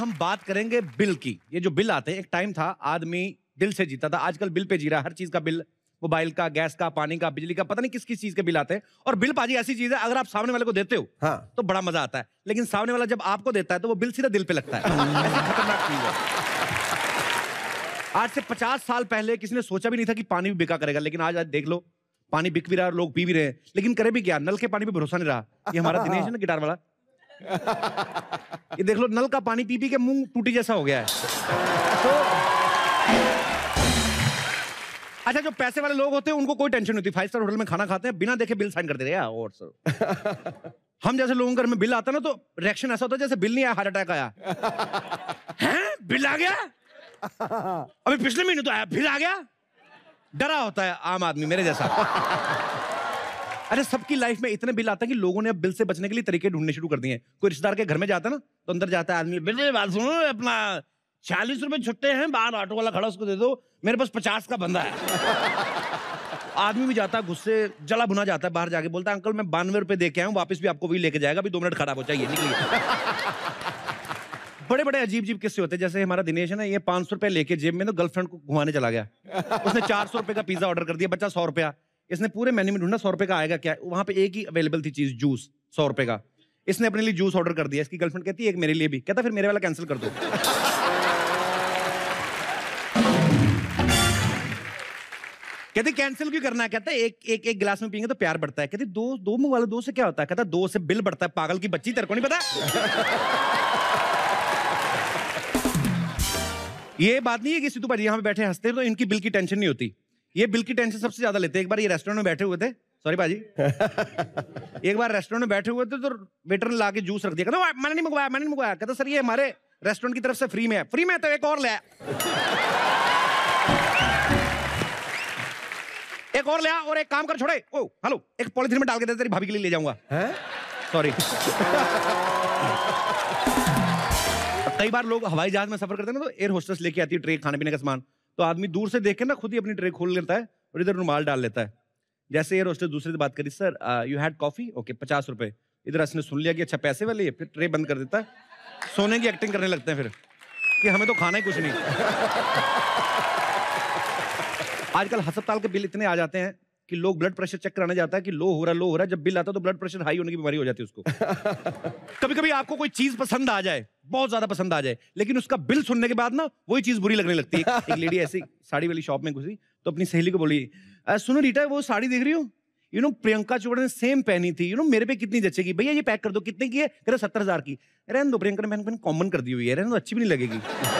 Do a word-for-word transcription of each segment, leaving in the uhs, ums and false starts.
हम बात करेंगे बिल की। ये जो बिल आते हैं, एक टाइम था आदमी दिल से जीता था, आजकल बिल पे जी रहा है। हर चीज का बिल, मोबाइल का, गैस का, पानी का, बिजली का, पता नहीं किस किस चीज के बिल आते हैं। और बिल पाजी ऐसी चीज है, अगर आप सामने वाले को देते हो हाँ। तो बड़ा मजा आता है, लेकिन सामने वाला जब आपको देता है तो वो बिल सीधा दिल पे लगता है। ऐसी खतरनाक चीज है। आज से पचास साल पहले किसी ने सोचा भी नहीं था कि पानी भी बिका करेगा, लेकिन आज आज देख लो पानी बिक भी रहा है और लोग पी भी रहे हैं। लेकिन करे भी क्या, नल के पानी पे भरोसा नहीं रहा। ये हमारा दिनेश है ना, गिटार वाला, ये देख लो नल का पानी पी पी के मुंह टूटी जैसा हो गया है। तो अच्छा, जो पैसे वाले लोग होते हैं उनको कोई टेंशन नहीं होती, फाइव स्टार होटल में खाना खाते हैं, बिना देखे बिल साइन कर दे रहे हैं। और सर हम जैसे लोगों के घर में बिल आता है ना, तो रिएक्शन ऐसा होता है जैसे बिल नहीं आया, हार्ट अटैक आया। हैं, बिल आ गया, अभी पिछले महीने तो आया, फिर आ गया। डरा होता है आम आदमी मेरे जैसा। अरे सबकी लाइफ में इतने बिल आते हैं कि लोगों ने अब बिल से बचने के लिए तरीके ढूंढने शुरू कर दिए हैं। कोई रिश्तेदार के घर में जाता है ना, तो अंदर जाता है आदमी, बिल बात सुनो, अपना चालीस रुपए छुट्टे हैं, बाहर ऑटो वाला खड़ा, उसको दे दो, मेरे पास पचास का बंदा है। आदमी भी जाता है गुस्से, जला भुना जाता है, बाहर जाके बोलता है अंकल मैं बानवे रुपए दे के आया हूं, वापस भी आपको वही लेके जाएगा, अभी दो मिनट खराब हो चाहिए, निकलिए। बड़े बड़े अजीब अजीब किस्से होते हैं। जैसे हमारा दिनेश है ना, ये पांच सौ रुपए लेके जेब में तो गर्लफ्रेंड को घुमाने चला गया। उसने चार सौ रुपए का पिज्जा ऑर्डर कर दिया, बच्चा सौ रुपया। इसने पूरे मेन्यू में ढूंढा, सौ रुपए का आएगा क्या, वहां पे एक ही अवेलेबल थी चीज, जूस, सौ रुपए का। इसने अपने लिए जूस ऑर्डर कर दिया। इसकी गर्लफ्रेंड कहती है एक मेरे लिए भी, कहता फिर मेरे वाला कैंसिल कर दो। कहती कैंसिल क्यों करना है, कहता है एक एक एक गिलास में पियेंगे तो प्यार बढ़ता है। कहती दो दो मुंह वाले, दो से क्या होता है, कहता दो से बिल बढ़ता है, पागल की बच्ची, तेरे को नहीं पता। ये बात नहीं है कि सिद्धू भाई यहाँ पे बैठे हंसते हैं तो इनकी बिल की टेंशन नहीं होती। ये बिल की टेंशन सबसे ज्यादा लेते हैं। एक बार ये रेस्टोरेंट में बैठे हुए थे, सॉरी भाजी, एक बार रेस्टोरेंट में बैठे हुए थे तो वेटर ने लाके जूस रख दिया। कहता मैंने नहीं मंगवाया, मैंने नहीं मंगवाया। कहता सर ये हमारे रेस्टोरेंट की तरफ से फ्री में है। फ्री में तो एक और ले, एक और ले आ, और एक काम कर, छोड़े ओ हेलो, एक पॉलिथीन में डाल के दे, तेरी भाभी के लिए ले जाऊंगा। सॉरी। कई बार लोग हवाई जहाज में सफर करते हैं ना, तो एयर होस्टेस लेके आती है ट्रे खाने पीने का सामान, तो आदमी दूर से देख के ना खुद ही अपनी ट्रे खोल लेता है और इधर रुमाल डाल लेता है। जैसे एयर होस्टेस दूसरे से बात करी, sir you had coffee, okay पचास रुपए। इधर उसने सुन लिया कि अच्छा पैसे वाले है, फिर ट्रे बंद कर देता है, सोने की एक्टिंग करने लगते हैं फिर कि हमें तो खाना ही कुछ नहीं। आजकल अस्पताल के बिल इतने आ जाते हैं कि लोग ब्लड प्रेशर चेक कराने जाता है कि लो हो रहा लो हो रहा है, जब बिल आता है तो ब्लड प्रेशर हाई होने की बीमारी हो जाती है उसको। कभी कभी आपको कोई चीज पसंद आ जाए, बहुत ज्यादा पसंद आ जाए, लेकिन उसका बिल सुनने के बाद ना वही चीज बुरी लगने लगती है। एक लेडी ऐसी साड़ी वाली शॉप में घुसी तो अपनी सहेली को बोली, सुनो रीटा वो साड़ी देख रही हो, यू नो प्रियंका चोपड़ा ने सेम पहनी थी, यू नो मेरे पे कितनी जचेगी, भैया ये पैक कर दो। कितने की है, कह रहे सत्तर हजार की। रहने दो, प्रियंका ने मैंने कॉमन कर दी हुई है, रहने दो, अच्छी भी नहीं लगेगी।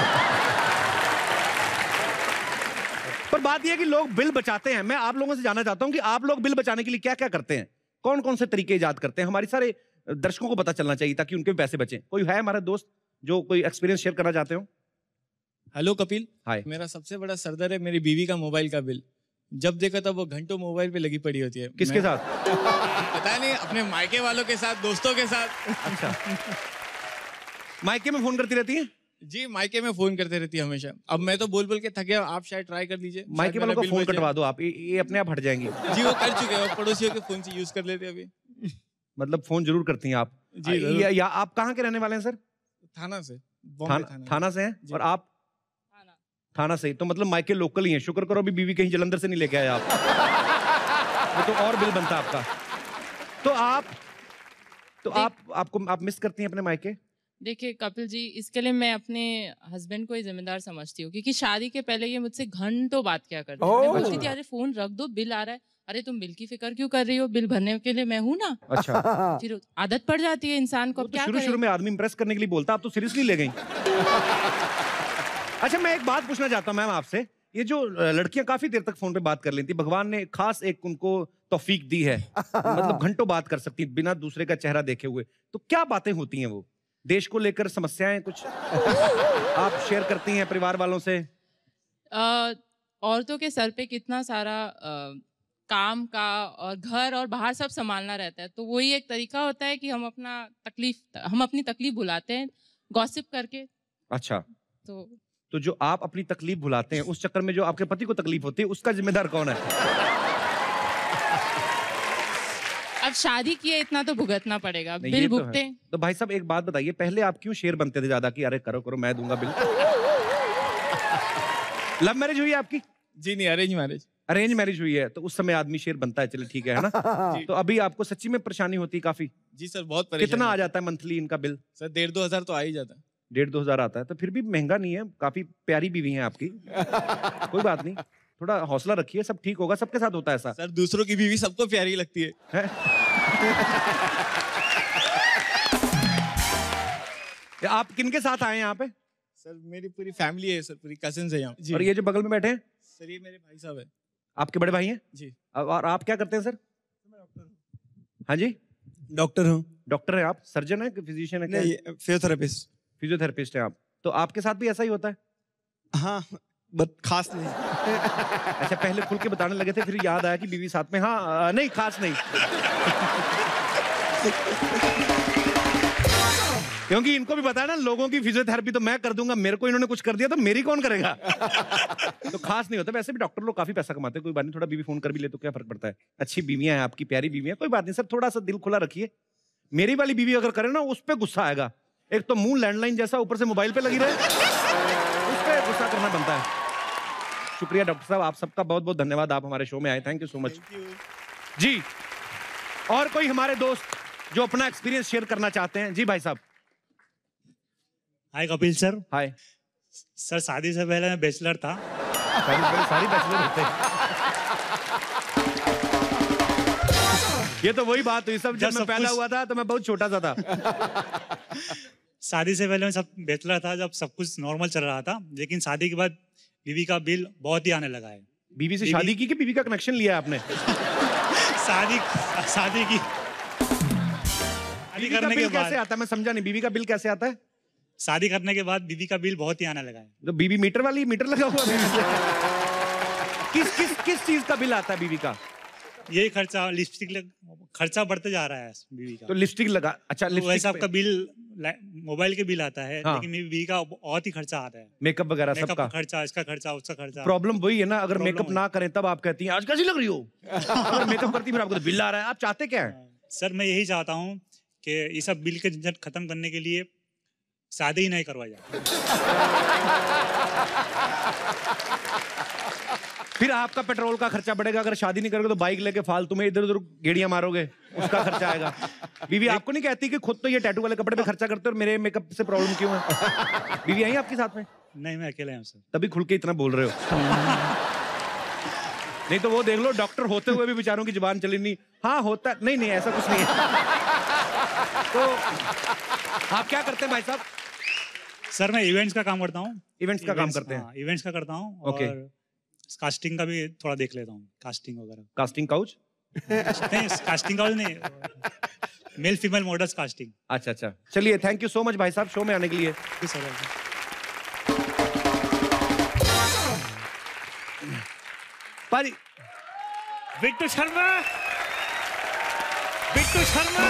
पर बात यह है कि लोग बिल बचाते हैं। मैं आप लोगों से जानना चाहता हूं कि आप लोग बिल बचाने के लिए क्या क्या करते हैं, कौन कौन से तरीके इजाद करते हैं। हमारे सारे दर्शकों को पता चलना चाहिए ताकि उनके भी पैसे बचें। कोई है हमारा दोस्त जो कोई एक्सपीरियंस शेयर करना चाहते हो? Hello Kapil, hi. मेरा सबसे बड़ा सरदर्द है मेरी बीवी का मोबाइल का बिल। जब देखा तब वो घंटों मोबाइल पे लगी पड़ी होती है। किसके साथ? पता नहीं, अपने मायके वालों के साथ, दोस्तों के साथ। अच्छा, मायके में फोन करती रहती है? जी, मायके में फोन करते रहती है हमेशा। अब मैं तो बोल बोल के थक गया, आप शायद ट्राई कर लीजिए। मायके वालों को फोन कटवा दो आप, ये अपने आप हट जाएंगी। जी वो कर चुके हैं, पड़ोसियों के फोन से यूज कर लेते हैं अभी। मतलब फोन जरूर करती हैं आप? जी आ, या, या आप कहाँ के रहने वाले हैं सर? थाना से। थाना, थाना, थाना से हैं? और आप? थाना। थाना से, तो मतलब मायके लोकल ही हैं। शुक्र करो अभी बीवी कहीं जलंधर से नहीं लेके आए आप। वो तो और बिल बनता आपका। तो आप तो आप आपको आप मिस करती हैं अपने मायके? देखिए कपिल जी, इसके लिए मैं अपने हस्बैंड को ही जिम्मेदार समझती हूँ, क्योंकि शादी के पहले ये मुझसे घंटों बात क्या करते हैं। मैं बोलती थी अरे फोन रख दो, बिल आ रहा है। अरे तुम बिल की फिक्र क्यों कर रही हो, बिल भरने के लिए मैं हूँ ना। अच्छा। फिर आदत पड़ जाती है इंसान को। क्या शुरू शुरू में आदमी इंप्रेस करने के लिए बोलता, आप तो सीरियसली ले गई। अच्छा, मैं एक बात पूछना चाहता हूँ मैम आपसे, ये जो लड़कियां काफी देर तक फोन पे बात कर लेती, भगवान ने खास एक उनको तौफीक दी है, मतलब घंटों बात कर सकती बिना दूसरे का चेहरा देखे हुए, तो क्या बातें होती हैं वो? देश को लेकर समस्याएं कुछ आप शेयर करती हैं परिवार वालों से? औरतों के सर पे कितना सारा आ, काम का और घर और बाहर सब संभालना रहता है, तो वही एक तरीका होता है कि हम अपना तकलीफ हम अपनी तकलीफ भुलाते हैं गॉसिप करके। अच्छा, तो तो जो आप अपनी तकलीफ भुलाते हैं उस चक्कर में जो आपके पति को तकलीफ होती है, उसका जिम्मेदार कौन है? अब शादी किए इतना तो भुगतना पड़ेगा, नहीं, बिल ये तो भुगते। है। तो भाई साहब एक बात बताइए, पहले आप क्यों शेर बनते थे ज्यादा कि अरे करो करो मैं दूंगा बिल? लव मैरिज हुई है आपकी? जी नहीं, अरेंज मैरिज। अरेंज मैरिज हुई है, तो उस समय आदमी शेर बनता है, चलिए ठीक है, है ना? तो अभी आपको सच्ची में परेशानी होती है काफी? जी सर, बहुत परेशानी। कितना आ जाता है मंथली इनका बिल? सर डेढ़ दो हजार तो आ ही जाता है। डेढ़ दो हजार आता है, तो फिर भी महंगा नहीं है, काफी प्यारी बीवी है आपकी। कोई बात नहीं, थोड़ा हौसला रखिए, सब ठीक होगा, सबके साथ होता है ऐसा। सर दूसरों की बीवी सबको प्यारी लगती है, है? आप किनके साथ आए हैं यहाँ पे? सर मेरी पूरी फैमिली है सर, पूरी कजिन्स है यहाँ। और ये जो बगल में बैठे हैं? सर ये मेरे भाई साहब है। आपके बड़े भाई हैं? जी। और आप क्या करते हैं सर? हाँ जी, डॉक्टर हूँ। डॉक्टर है आप? सर्जन है कि फिजिशियन है? नहीं, फिजियोथेरेपिस्ट। फिजियोथेरेपिस्ट है आप? तो आपके साथ भी ऐसा ही होता है? हाँ, बट खास नहीं। अच्छा, पहले खुल के बताने लगे थे, फिर याद आया कि बीवी साथ में। हाँ नहीं, खास नहीं। क्योंकि इनको भी पता है ना, लोगों की फिजियोथेरेपी तो मैं कर दूंगा, मेरे को इन्होंने कुछ कर दिया तो मेरी कौन करेगा? तो खास नहीं होता। वैसे भी डॉक्टर लोग काफी पैसा कमाते हैं, कोई बात नहीं, थोड़ा बीवी फोन कर भी ले तो क्या फर्क पड़ता है। अच्छी बीवियां हैं आपकी, प्यारी बीवियां, कोई बात नहीं सर, थोड़ा सा दिल खुला रखिए। मेरी वाली बीवी अगर करे ना, उस पर गुस्सा आएगा। एक तो मुंह लैंडलाइन जैसा, ऊपर से मोबाइल पे लगी रहे, उस पर गुस्सा करना बनता है। शुक्रिया डॉक्टर साहब, आप सबका बहुत बहुत धन्यवाद, आप हमारे शो में आए, thank you so much ji. और कोई हमारे दोस्त जो अपना एक्सपीरियंस शेयर करना चाहते हैं? जी भाई साहब। Hi Kapil sir. Hi sir, शादी से पहले मैं बैचलर था। सारी सारी बैचलर होते हैं। ये तो वही बात हुई, सब जब मैं पैदा हुआ था तो मैं बहुत छोटा सा था। शादी से पहले मैं सब बैचलर था, जब सब कुछ नॉर्मल चल रहा था, लेकिन शादी के बाद बीवी का बिल बहुत ही आने लगा है। बीवी से शादी की कि बीवी का कनेक्शन लिया आपने? शादी शादी की शादी करने के बाद कैसे आता है, मैं समझा नहीं, बीवी का बिल कैसे आता है? शादी करने के बाद बीवी का बिल बहुत ही आने लगा है। तो बीवी मीटर वाली, मीटर लगा हुआ बीवी से? किस किस किस चीज का बिल आता है बीवी का? यही खर्चा, लिपस्टिक खर्चा बढ़ते जा रहा है बीवी का। तो लिपस्टिक लगा, अच्छा तो वैसे आपका बिल मोबाइल के बिल आता है, हाँ। लेकिन मेरी बीवी का बहुत ही खर्चा आता है। मेकअप वगैरह सबका खर्चा, इसका खर्चा, उसका खर्चा। प्रॉब्लम वही है ना, अगर मेकअप ना करें तब आप कहती हैं आज कैसी लग रही हो। अगर मेकअप करती फिर आपको तो बिल आ रहा है। आप चाहते क्या है? सर मैं यही चाहता हूँ कि ये सब बिल के झंझट खत्म करने के लिए शादी ही नहीं करवाया जाए। फिर आपका पेट्रोल का खर्चा बढ़ेगा, अगर शादी नहीं करोगे तो बाइक लेके फालतू में इधर उधर गेड़ियां मारोगे, उसका खर्चा आएगा। बीवी आपको नहीं कहती कि खुद तो ये टैटू वाले कपड़े पे खर्चा करते हो और मेरे मेकअप से प्रॉब्लम क्यों है? बीवी आई आपके साथ में? नहीं, मैं अकेले हूँ सर। तभी खुल के इतना बोल रहे हो। नहीं तो वो देख लो, डॉक्टर होते हुए भी बेचारों की जुबान चली नहीं। हाँ होता है, नहीं नहीं ऐसा कुछ नहीं है। तो आप क्या करते हैं भाई साहब? सर मैं इवेंट्स का काम करता हूँ। इवेंट्स का काम करते हैं? हाँ, इवेंट्स का करता हूँ। ओके। और कास्टिंग का भी थोड़ा देख लेता हूँ, कास्टिंग वगैरह। Casting couch? नहीं, कास्टिंग काउच नहीं, मेल फीमेल मॉडल्स कास्टिंग। अच्छा अच्छा, चलिए थैंक यू सो मच भाई साहब शो में आने के लिए। पर बिट्टू शर्मा, बिट्टू शर्मा,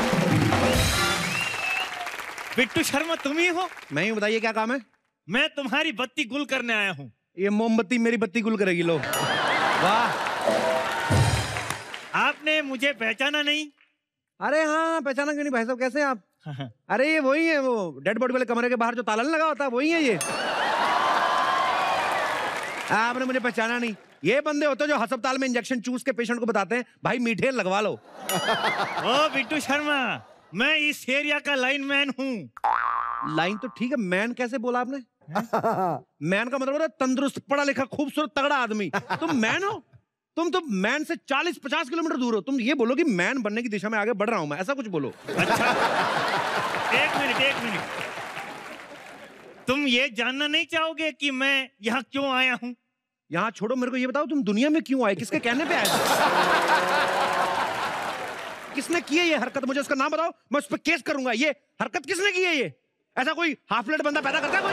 बिट्टू शर्मा तुम ही हो? मैं ही, बताइए क्या काम है? मैं तुम्हारी बत्ती गुल करने आया हूँ। ये मोमबत्ती मेरी बत्ती गुल करेगी। लो वाह, आपने मुझे पहचाना नहीं? अरे हाँ, पहचाना क्यों नहीं भाई साहब, कैसे हैं आप? अरे ये वही है, वो डेड बॉडी वाले कमरे के बाहर जो ताला नहीं लगा होता, वही है ये। आपने मुझे पहचाना नहीं? ये बंदे होते जो अस्पताल में इंजेक्शन चूस के पेशेंट को बताते हैं भाई मीठे लगवा लो। ओ बिट्टू शर्मा, मैं इस एरिया का लाइनमैन हूँ। लाइन तो ठीक है, मैन कैसे बोला आपने? मैन का मतलब होता है तंदुरुस्त, पढ़ा लिखा, खूबसूरत, तगड़ा आदमी। तुम मैन हो? तुम तो मैन से चालीस पचास किलोमीटर दूर हो। तुम ये बोलो कि मैन बनने की दिशा में आगे बढ़ रहा हूं मैं, ऐसा कुछ बोलो। अच्छा एक मिनट एक मिनट, तुम ये जानना नहीं चाहोगे कि मैं यहाँ क्यों आया हूँ? यहाँ छोड़ो, मेरे को ये बताओ तुम दुनिया में क्यों आए, किसके कहने पे आए? किसने की है ये हरकत? मुझे उसका नाम बताओ, मैं उस पर केस करूंगा। ये हरकत किसने की है? ये ऐसा कोई हाफ प्लेट बंदा पैदा करता है कोई?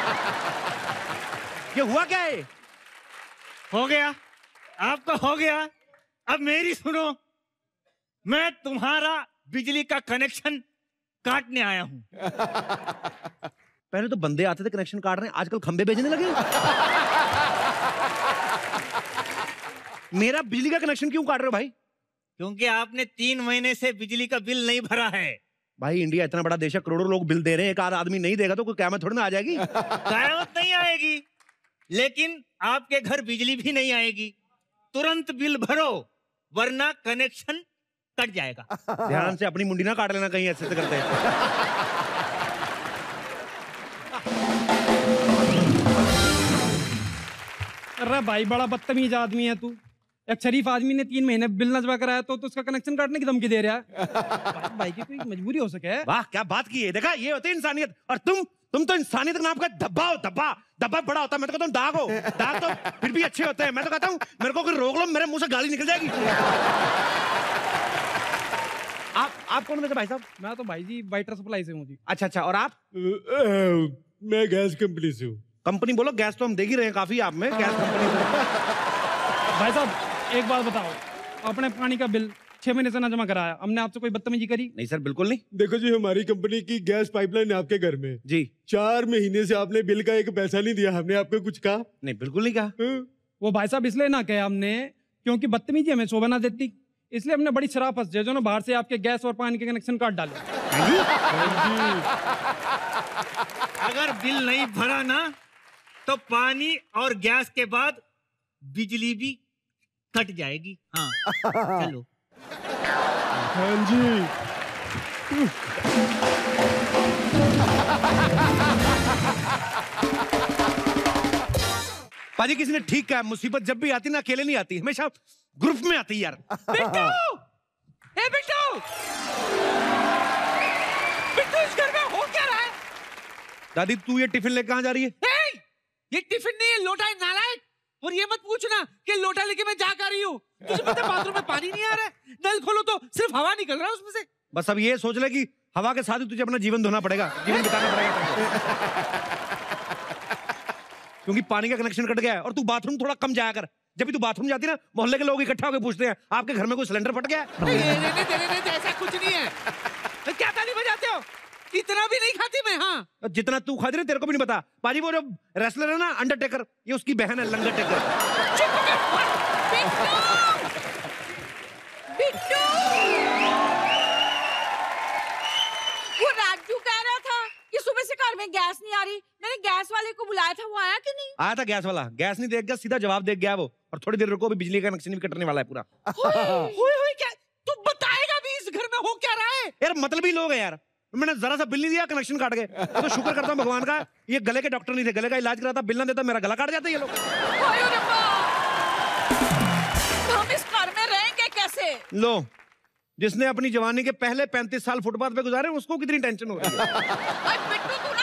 ये हुआ क्या है? हो गया आपका, हो गया। अब मेरी सुनो, मैं तुम्हारा बिजली का कनेक्शन काटने आया हूं। पहले तो बंदे आते थे कनेक्शन काट रहे हैं, आजकल खंबे भेजने लगे। मेरा बिजली का कनेक्शन क्यों काट रहे हो भाई? क्योंकि आपने तीन महीने से बिजली का बिल नहीं भरा है। भाई इंडिया इतना बड़ा देश है, करोड़ों लोग बिल दे रहे हैं, एक आध आदमी नहीं देगा तो कोई क़यामत थोड़ी ना आ जाएगी। क़यामत नहीं आएगी, लेकिन आपके घर बिजली भी नहीं आएगी। तुरंत बिल भरो वरना कनेक्शन कट जाएगा। ध्यान से अपनी मुंडी ना काट लेना कहीं ऐसे करते हैं। अरे भाई बड़ा बदतमीज आदमी है तू। एक शरीफ आदमी ने तीन महीने बिल न जमा कराया तो, तो उसका कनेक्शन काटने की धमकी दे रहा है। भाई, भाई की कोई मजबूरी हो सके। वाह क्या बात की है, देखा ये होती है इंसानियत। और तुम तुम तो इंसानियत का नाम का धब्बा हो, धब्बा धब्बा बड़ा होता है। मैं तो कहता हूँ दाग हो, दाग तो फिर भी अच्छे होते हैं। मैं तो कहता हूँ मेरे को कोई रोक लो, मेरे मुंह से गाली निकल जाएगी। आप आप कौन वैसे भाई साहब? मैं तो भाई जी वाइटर सप्लाई से हूँ जी। अच्छा अच्छा, और आप? मैं गैस कंपनी से हूँ। कंपनी बोलो, गैस तो हम देख ही रहे हैं काफी आप में, गैस कंपनी से। भाई साहब एक बात बताओ, अपने पानी का बिल छह महीने से ना जमा कराया, हमने आपसे कोई बदतमीजी करी? नहीं सर बिल्कुल नहीं। देखो जी, हमारी कंपनी की गैस पाइपलाइन है आपके घर में जी। चार महीने से आपने बिल का एक पैसा नहीं दिया, हमने आपको कुछ कहा? नहीं बिल्कुल नहीं कहा। वो भाई साहब इसलिए ना कहे हमने क्योंकि बदतमीजी हमें शोभा ना देती, इसलिए हमने बड़ी शराफत से जो ना बाहर से आपके गैस और पानी के कनेक्शन काट डाले। अगर बिल नहीं भरा ना तो पानी और गैस के बाद बिजली भी कट जाएगी। हाँ चलो। हाँ जी। पाजी किसी ने ठीक कहा, मुसीबत जब भी आती ना अकेले नहीं आती, हमेशा ग्रुप में आती है यार। बिट्टू! ए बिट्टू! बिट्टू इस घर में हो क्या रहा है? दादी तू ये टिफिन लेके कहाँ जा रही है? ए, ये टिफिन नहीं है, लोटा है नालायक। और ये मत पूछना कि लोटा लेके मैं जा कर रही हूँ। तुझे पता है बाथरूम में पानी नहीं आ रहा है, नल खोलो तो सिर्फ हवा निकल रहा है उसमें से। बस अब ये सोच ले कि हवा के साथ ही तुझे अपना जीवन धोना पड़ेगा, जीवन बिताना पड़ेगा। क्योंकि पानी का कनेक्शन कट गया है और तू बाथरूम थोड़ा कम जाया कर। जब भी तू बाथरूम जाती है ना, मोहल्ले के लोग इकट्ठा होकर पूछते हैं आपके घर में कोई सिलेंडर फट गया है? नहीं, नहीं, नहीं, नहीं, नहीं, ऐसा कुछ नहीं है। तो क्या ताली बजाते हो? इतना भी नहीं खाती मैं। हाँ जितना तू खाती ना तेरे को भी नहीं पता। पाजी वो जो रेसलर है ना अंडरटेकर, ये उसकी बहन है लंगर टेकर। बिट्टू! वो राजू कह रहा था कि सुबह से घर में गैस नहीं आ रही, मैंने गैस वाले को बुलाया था, वो आया कि नहीं? आया था गैस वाला, गैस नहीं देख गया, सीधा जवाब देख गया वो। और थोड़ी देर रुको, भी बिजली का कनेक्शन भी कटने वाला है पूरा। हुई हुई क्या तू बताएगा भी इस घर में हो क्या रहा है? यार मतलब ही लोग हैं यार, मैंने जरा सा बिल नहीं दिया कनेक्शन काट गए। तो शुक्र करता हूँ भगवान का, ये गले के डॉक्टर नहीं थे, गले का इलाज कराता, बिल ना देता मेरा गला काट जाता ये लोग। हम इस घर में रहेंगे कैसे? लो, जिसने अपनी जवानी के पहले पैंतीस साल फुटपाथ पे गुजारे उसको कितनी टेंशन हो रही है। बिट्टू तू